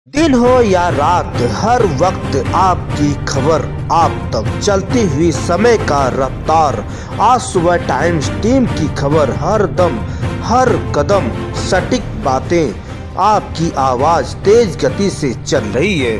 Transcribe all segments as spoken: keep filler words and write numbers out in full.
दिन हो या रात, हर वक्त आपकी खबर आप तक, चलती हुई समय का रफ्तार। आज सुबह टाइम्स टीम की खबर, हर दम हर कदम सटीक बातें, आपकी आवाज तेज गति से चल रही है।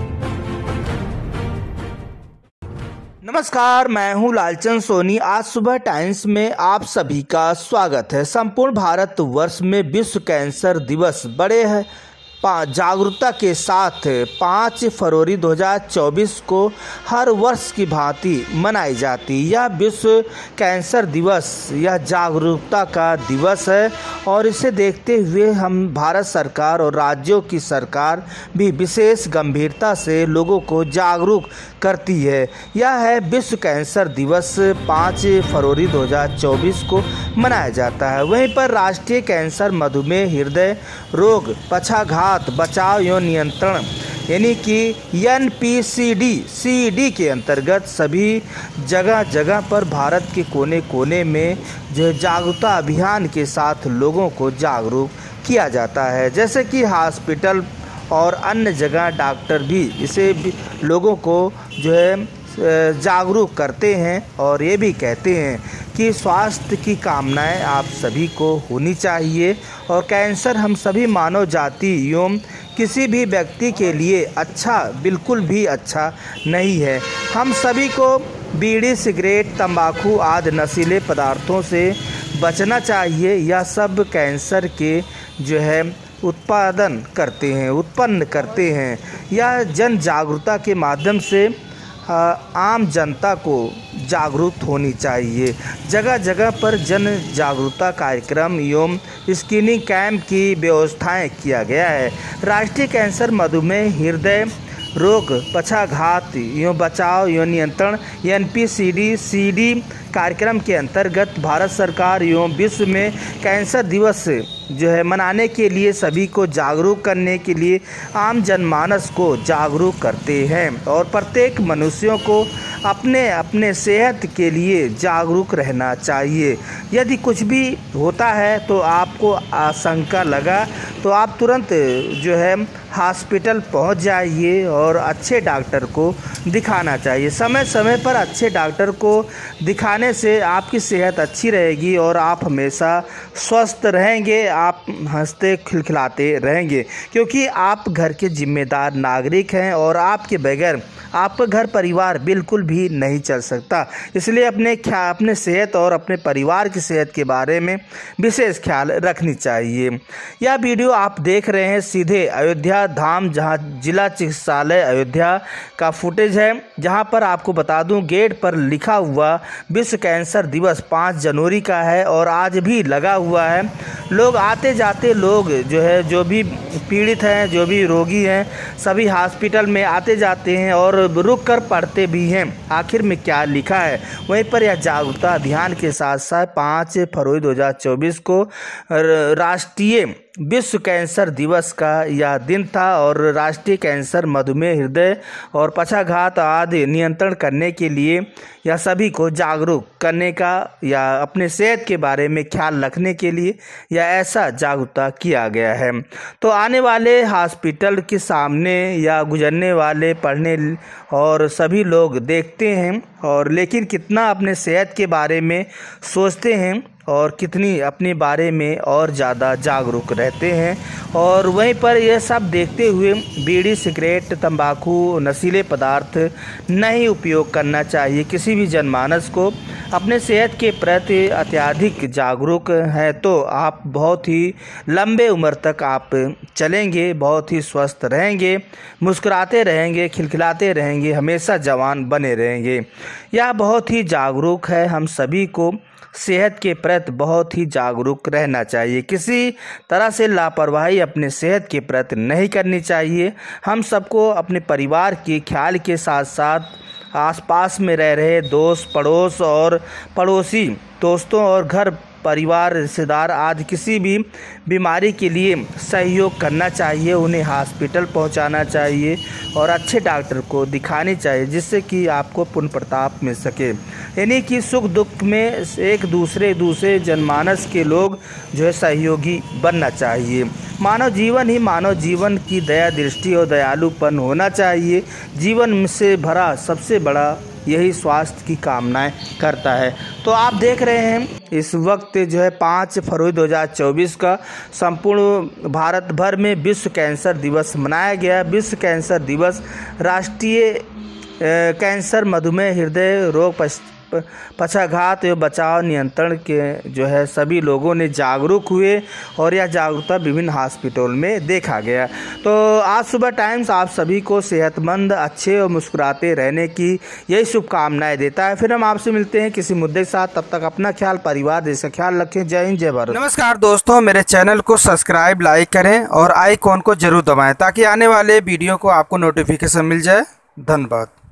नमस्कार, मैं हूं लालचंद सोनी। आज सुबह टाइम्स में आप सभी का स्वागत है। संपूर्ण भारत वर्ष में विश्व कैंसर दिवस बड़े है जागरूकता के साथ पाँच फरवरी दो हज़ार चौबीस को हर वर्ष की भांति मनाई जाती। यह विश्व कैंसर दिवस यह जागरूकता का दिवस है और इसे देखते हुए हम भारत सरकार और राज्यों की सरकार भी विशेष गंभीरता से लोगों को जागरूक करती है। यह है विश्व कैंसर दिवस पाँच फरवरी दो हज़ार चौबीस को मनाया जाता है। वहीं पर राष्ट्रीय कैंसर, मधुमेह, हृदय रोग, पक्षाघात बचाव एवं नियंत्रण यानी कि N P C D C D के अंतर्गत सभी जगह जगह पर भारत के कोने कोने में जो जागरूकता अभियान के साथ लोगों को जागरूक किया जाता है। जैसे कि हॉस्पिटल और अन्य जगह डॉक्टर भी इसे भी लोगों को जो है जागरूक करते हैं और ये भी कहते हैं कि स्वास्थ्य की कामनाएं आप सभी को होनी चाहिए और कैंसर हम सभी मानव जाति एवं किसी भी व्यक्ति के लिए अच्छा बिल्कुल भी अच्छा नहीं है। हम सभी को बीड़ी, सिगरेट, तंबाकू आदि नशीले पदार्थों से बचना चाहिए। यह सब कैंसर के जो है उत्पादन करते हैं उत्पन्न करते हैं। यह जन जागरूकता के माध्यम से आम जनता को जागरूक होनी चाहिए। जगह जगह पर जन जागरूकता कार्यक्रम एवं स्क्रीनिंग कैंप की व्यवस्थाएं किया गया है। राष्ट्रीय कैंसर, मधुमेह, हृदय रोग, पक्षाघात एवं बचाव एवं नियंत्रण N P C D C D कार्यक्रम के अंतर्गत भारत सरकार एवं विश्व में कैंसर दिवस जो है मनाने के लिए सभी को जागरूक करने के लिए आम जनमानस को जागरूक करते हैं और प्रत्येक मनुष्यों को अपने अपने सेहत के लिए जागरूक रहना चाहिए। यदि कुछ भी होता है तो आपको आशंका लगा तो आप तुरंत जो है हॉस्पिटल पहुंच जाइए और अच्छे डॉक्टर को दिखाना चाहिए। समय समय पर अच्छे डॉक्टर को दिखाने से आपकी सेहत अच्छी रहेगी और आप हमेशा स्वस्थ रहेंगे, आप हंसते खिलखिलाते रहेंगे, क्योंकि आप घर के जिम्मेदार नागरिक हैं और आपके बगैर आपका घर परिवार बिल्कुल भी नहीं चल सकता। इसलिए अपने ख्याल अपने सेहत और अपने परिवार की सेहत के बारे में विशेष ख्याल रखनी चाहिए। यह वीडियो आप देख रहे हैं सीधे अयोध्या धाम, जहां जिला चिकित्सालय अयोध्या का फुटेज है, जहां पर आपको बता दूं गेट पर लिखा हुआ विश्व कैंसर दिवस पाँच जनवरी का है और आज भी लगा हुआ है। लोग आते जाते लोग जो है जो भी पीड़ित हैं, जो भी रोगी हैं, सभी हॉस्पिटल में आते जाते हैं और रुक कर पढ़ते भी हैं आखिर में क्या लिखा है। वहीं पर यह जागरूकता अभियान के साथ साथ पाँच फरवरी दो हज़ार चौबीस को राष्ट्रीय विश्व कैंसर दिवस का यह दिन था और राष्ट्रीय कैंसर, मधुमेह, हृदय और पक्षाघात आदि नियंत्रण करने के लिए या सभी को जागरूक करने का या अपने सेहत के बारे में ख्याल रखने के लिए या ऐसा जागरूकता किया गया है। तो आने वाले हॉस्पिटल के सामने या गुजरने वाले पढ़ने और सभी लोग देखते हैं और लेकिन कितना अपने सेहत के बारे में सोचते हैं और कितनी अपने बारे में और ज़्यादा जागरूक रहते हैं। और वहीं पर यह सब देखते हुए बीड़ी, सिगरेट, तंबाकू, नशीले पदार्थ नहीं उपयोग करना चाहिए। किसी भी जनमानस को अपने सेहत के प्रति अत्यधिक जागरूक है तो आप बहुत ही लंबे उम्र तक आप चलेंगे, बहुत ही स्वस्थ रहेंगे, मुस्कुराते रहेंगे, खिलखिलाते रहेंगे, हमेशा जवान बने रहेंगे। यह बहुत ही जागरूक है। हम सभी को सेहत के प्रति बहुत ही जागरूक रहना चाहिए। किसी तरह से लापरवाही अपने सेहत के प्रति नहीं करनी चाहिए। हम सबको अपने परिवार के ख्याल के साथ साथ आसपास में रह रहे दोस्त, पड़ोस और पड़ोसी दोस्तों और घर परिवार, रिश्तेदार आदि किसी भी बीमारी के लिए सहयोग करना चाहिए, उन्हें हॉस्पिटल पहुंचाना चाहिए और अच्छे डॉक्टर को दिखानी चाहिए, जिससे कि आपको पुण्य प्रताप मिल सके। यानी कि सुख दुख में एक दूसरे दूसरे जनमानस के लोग जो है सहयोगी बनना चाहिए। मानव जीवन ही मानव जीवन की दया दृष्टि और दयालुपन होना चाहिए। जीवन से भरा सबसे बड़ा यही स्वास्थ्य की कामनाएं करता है। तो आप देख रहे हैं इस वक्त जो है पाँच फरवरी दो हज़ार चौबीस का संपूर्ण भारत भर में विश्व कैंसर दिवस मनाया गया। विश्व कैंसर दिवस राष्ट्रीय कैंसर, मधुमेह, हृदय रोग, पक्षाघात एवं बचाव नियंत्रण के जो है सभी लोगों ने जागरूक हुए और यह जागरूकता विभिन्न हॉस्पिटल में देखा गया। तो आज सुबह टाइम्स आप सभी को सेहतमंद, अच्छे और मुस्कुराते रहने की यही शुभकामनाएं देता है। फिर हम आपसे मिलते हैं किसी मुद्दे के साथ। तब तक अपना ख्याल, परिवार, देश का ख्याल रखें। जय हिंद, जय भारत। नमस्कार दोस्तों, मेरे चैनल को सब्सक्राइब, लाइक करें और आइकॉन को जरूर दबाएं ताकि आने वाले वीडियो को आपको नोटिफिकेशन मिल जाए। धन्यवाद।